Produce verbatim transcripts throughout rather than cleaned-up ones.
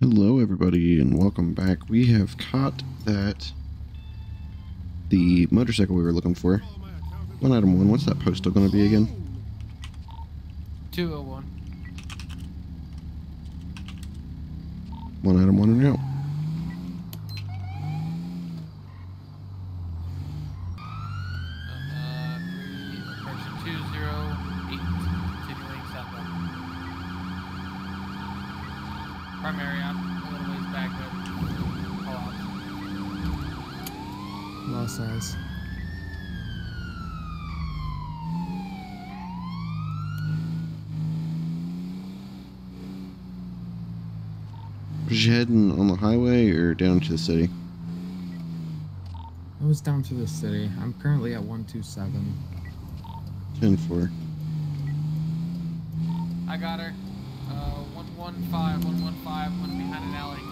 Hello everybody and welcome back. We have caught that the motorcycle we were looking for. One item one, what's that postal going to be again? two oh one. One item one and out. Uh, three, approaching two zero eight, continuing southbound. Primary out, a little ways back, but all out. Low size. Was you heading on the highway or down to the city? I was down to the city. I'm currently at one two seven. ten four. I got her. Uh, one one five, one one five, one behind an alley.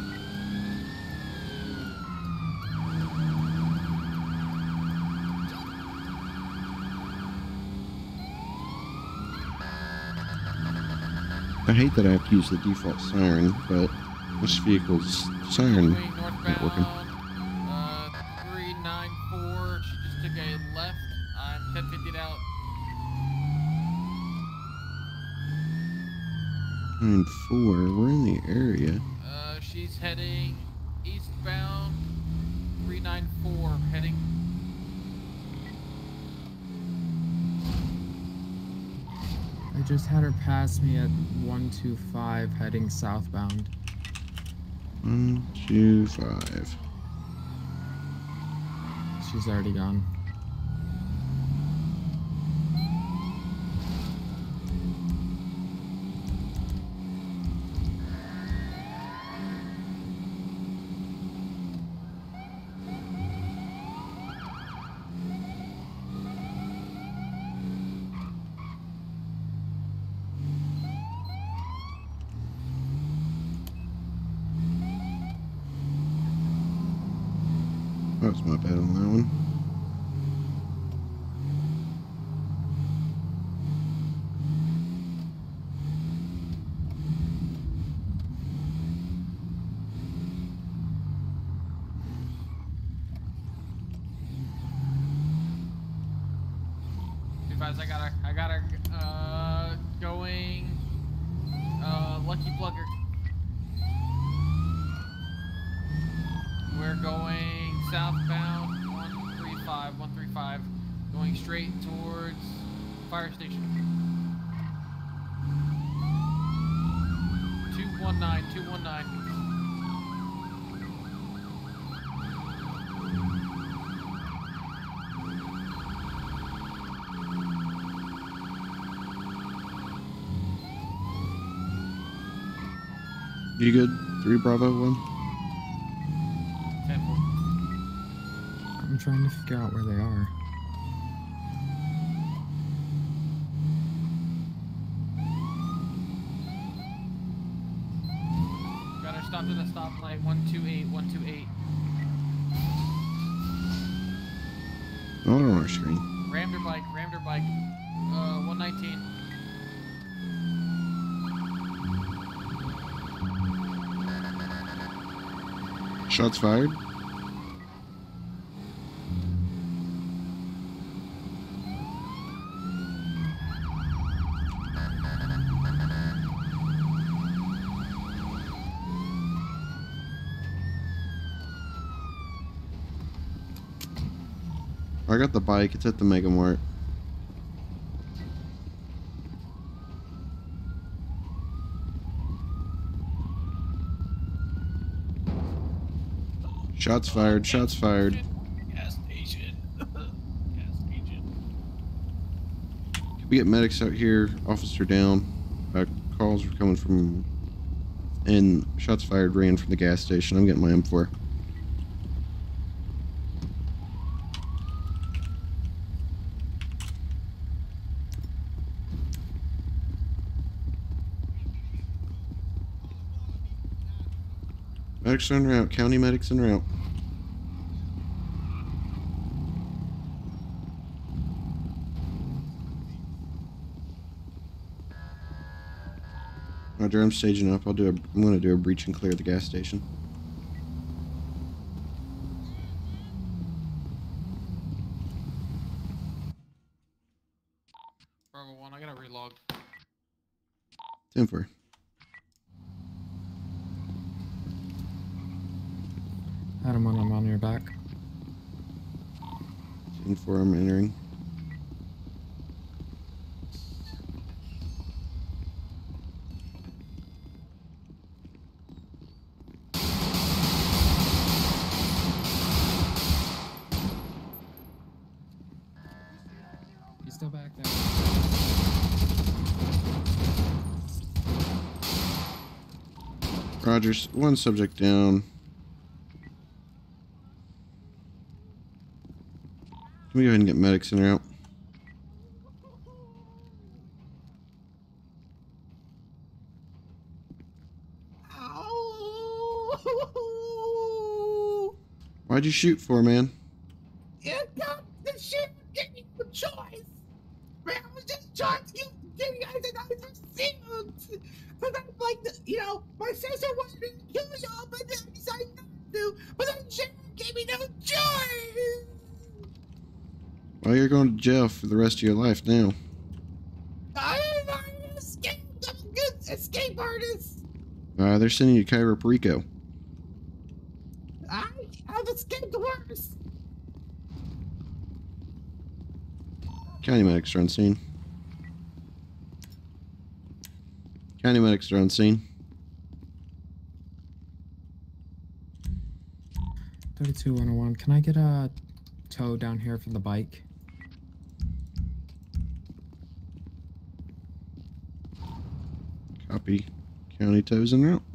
I hate that I have to use the default siren, but this vehicle's siren Continuing not working. northbound, uh, three nine four, she just took a left. I'm ten fifty out. nine four, we're in the area. Uh, she's heading eastbound, three nine four, heading. I just had her pass me at one two five heading southbound. one two five. She's already gone. That was my bad on that one. Advise, I got her. I got her. Uh, going. Uh, Lucky Plugger. We're going southbound. One three five. One three five. Going straight towards fire station. Two one nine. Two one nine. You good? Three Bravo one. ten four. I'm trying to figure out where they are. Got her stopped at a stoplight. One two eight. One two eight. Not on our screen. Rammed her bike. Rammed her bike. Uh, one nineteen. Shots fired. I got the bike. It's at the Mega Mart. Shots fired. Shots fired. Gas station. Gas station. Can we get medics out here? Officer down. Uh, calls were coming from... And shots fired ran from the gas station. I'm getting my M four. Medics en route. County medics en route. Roger Roger, I'm staging up. I'll do a, I'm going to do a breach and clear the gas station. Bravo one, I gotta relog. ten four. Adam, I'm on your back. ten four, I'm entering. He's still back there. Rogers, one subject down. Can we go ahead and get medics in and out? Ow! Why'd you shoot for, man? You got the shit. Give me the choice. Man, I was just trying to give, give you guys a nice receipt. But I'm like, the, you know, my sister wanted to kill y'all, but then I decided not to. But then shit gave me no choice. Well, you're going to jail for the rest of your life now. I am an escape. I'm a good escape artist. Uh, they're sending you to Cairo, Puerto Rico. I, I've escaped worse. County medics are on scene. County medics are on scene. thirty-two one oh one. Can I get a tow down here for the bike? Copy. County tows en route.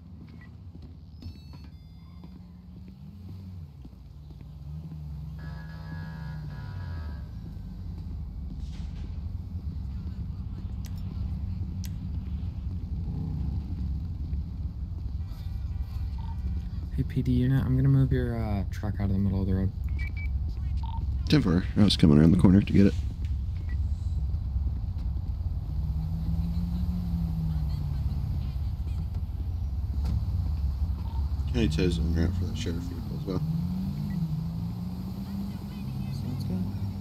Hey, P D unit, I'm gonna move your uh, truck out of the middle of the road. ten four. I was coming around the corner to get it. County tows en route for that sheriff vehicle as well. Sounds good.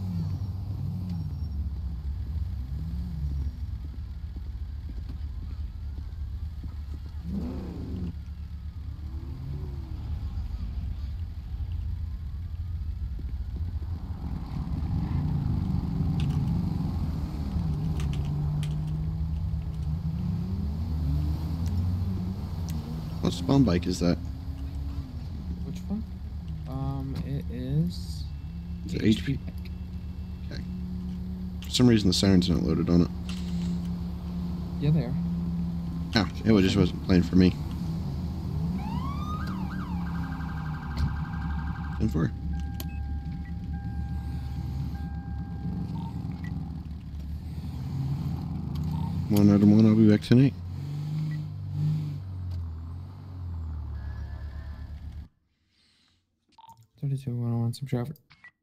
What spawn bike is that? Which one? Um, it is... Is it H P? Okay. For some reason the siren's not loaded on it. Yeah, they are. Oh, it just wasn't playing for me. ten four. One item one, I'll be back tonight. thirty-two one oh one, some traffic.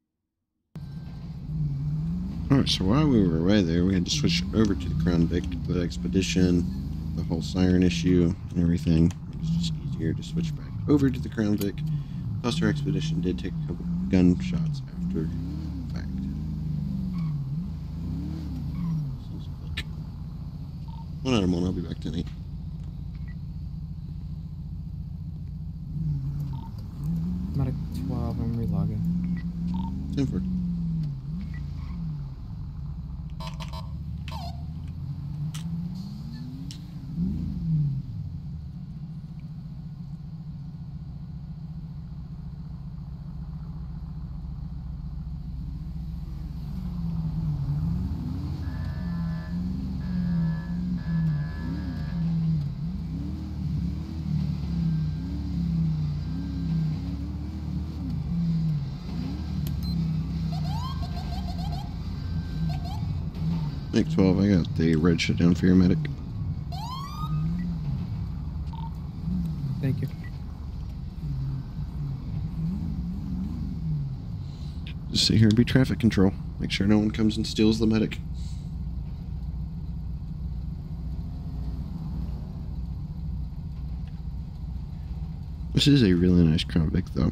Alright, so while we were away there, we had to switch over to the Crown Vic, the expedition, the whole siren issue, and everything. It was just easier to switch back over to the Crown Vic. Plus, our expedition did take a couple gunshots after the fact. One item one, I'll be back tonight. Medic twelve, I'm relogging. ten four. Nick twelve, I got the red shutdown for your medic. Thank you. Just sit here and be traffic control. Make sure no one comes and steals the medic. This is a really nice Crown Vic, though.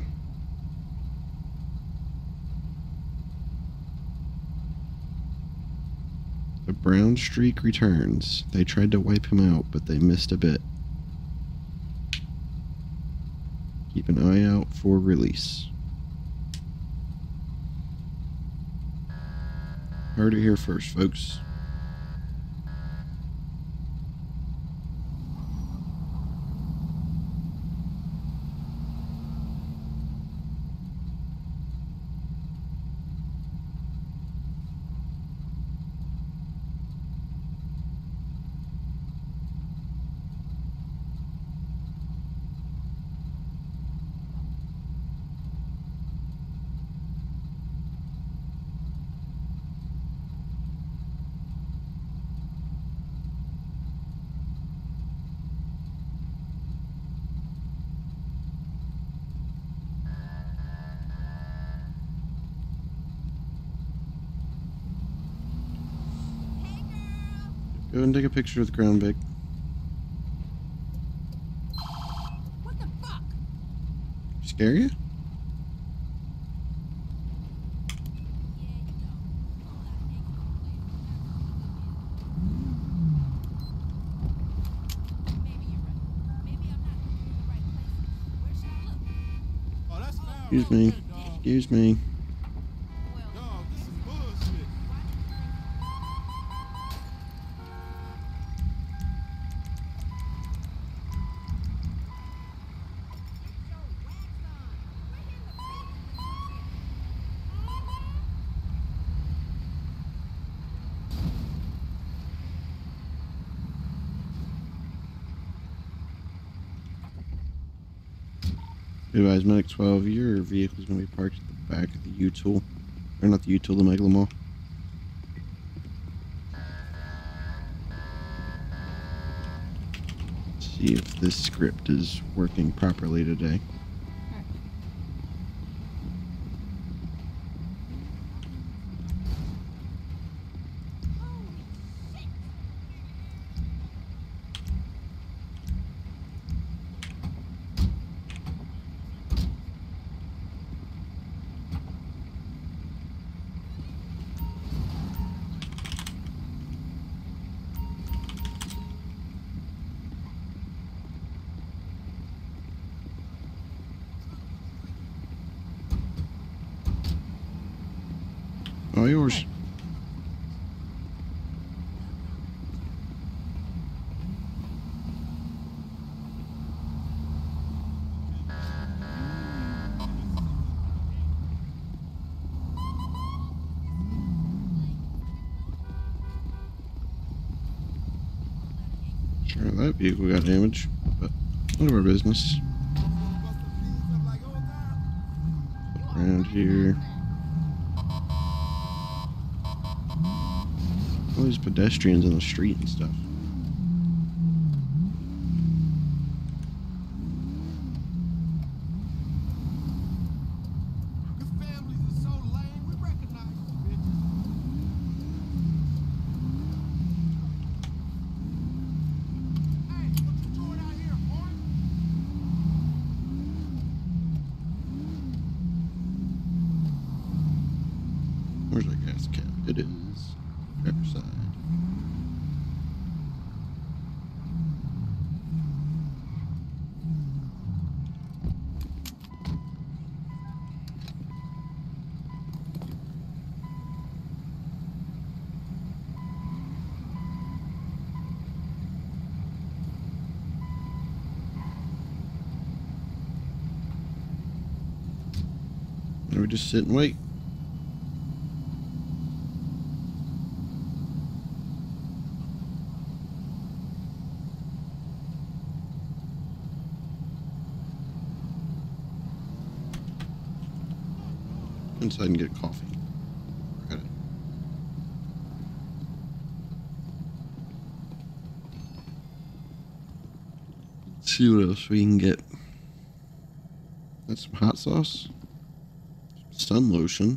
The brown streak returns. They tried to wipe him out, but they missed a bit. Keep an eye out for release. Heard it here first, folks. Go ahead and take a picture of the Crown Vic. What the fuck? Scare you? Excuse me. Excuse me. Advise Medic twelve, your vehicle is going to be parked at the back of the U-Tool. Or not the U-Tool, the Megalomall. See if this script is working properly today. All yours. Sure, that vehicle got damaged, but none of our business. Look around here. All these pedestrians on the street and stuff. Where's our gas cap? It is. Driver's side. And we just sit and wait. Inside and get coffee. We're at it. Let's see what else we can get. That's some hot sauce, some sun lotion,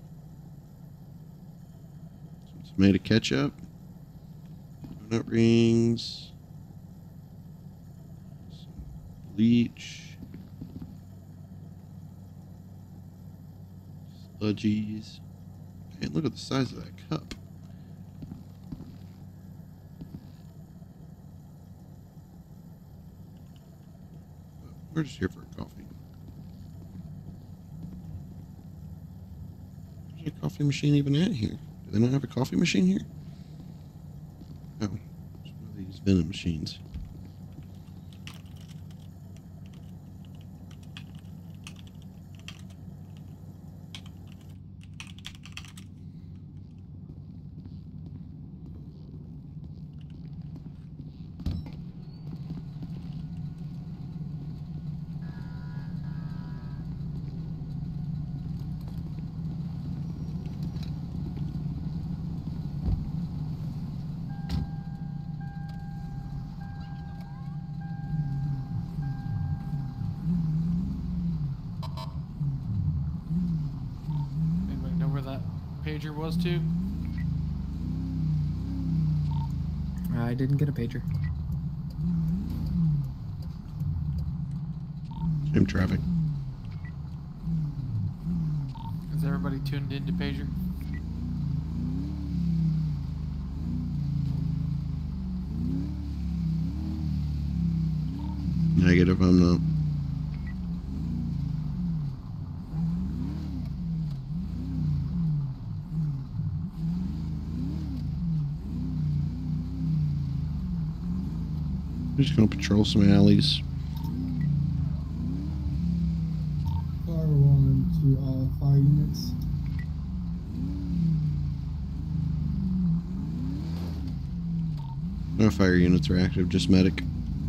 some tomato ketchup, donut rings, some bleach, Sludgies. And look at the size of that cup. We're just here for a coffee. There's a coffee machine even at here. Do they not have a coffee machine here? Oh, it's one of these vending machines. Pager was too. I didn't get a pager. Same traffic. Is everybody tuned into pager? Negative, I'm not. I'm just gonna patrol some alleys. Car one to all fire units. No fire units are active, just medic.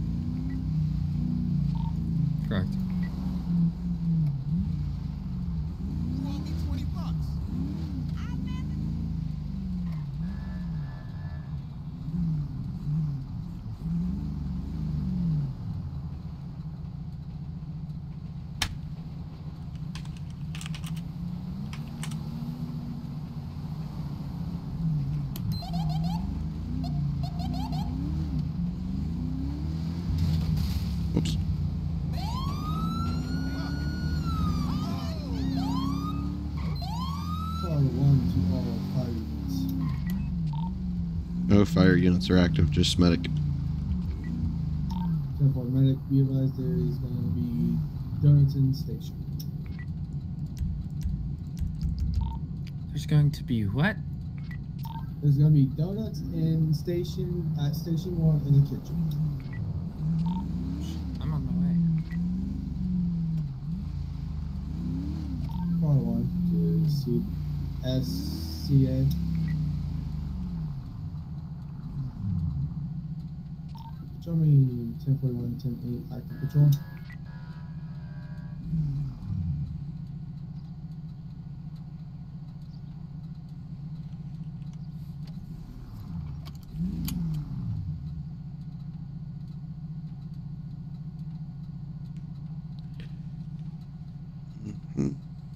Correct. You owe me twenty bucks. Oops. Car one to all fire units. No fire units are active, just medic. ten four medic, be advised there is going to be Donington Station. There's going to be what? There's going to be donuts in station at station one in the kitchen. I'm on my way. Car one to C S C A. Show me ten forty-one, ten eight active patrol. Hmm.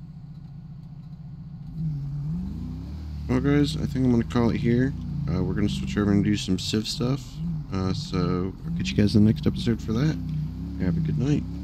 Well, guys, I think I'm going to call it here. Uh, we're going to switch over and do some Civ stuff. Uh, so, I'll catch you guys in the next episode for that. Have a good night.